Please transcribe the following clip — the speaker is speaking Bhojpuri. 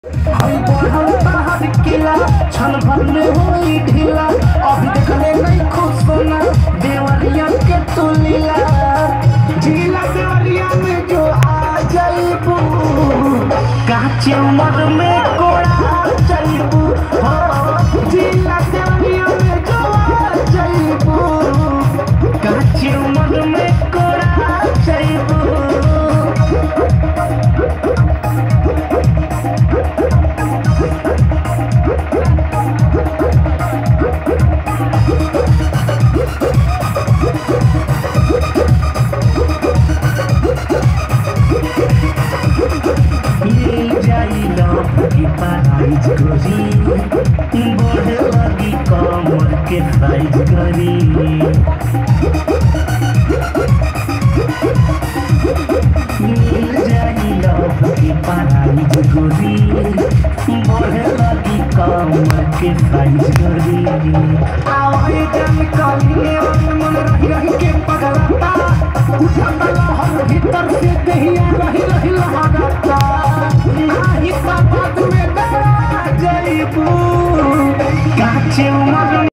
हई बढ़ल तहर किला छन भर में होई ढीला अभी देखले नहीं खुश होना देवरिया के तू लीला ढीला देवरिया में जो आ जाइबू काचे उम्र में कोड़ा जाइबू हो ढीला देवरिया में जो आ जाइबू काचे उम्र में कोड़ा जाइबू साइज करी बढ़े लगी कमर के साइज करी मिल जाई लव की प्राइज करी बढ़े लगी कमर के साइज करी आवाज़ जन कलिए मन रही रही के पगलाता उठता लहर भीतर से दहिया रही रही लहराता नाही बात में काचे उम्र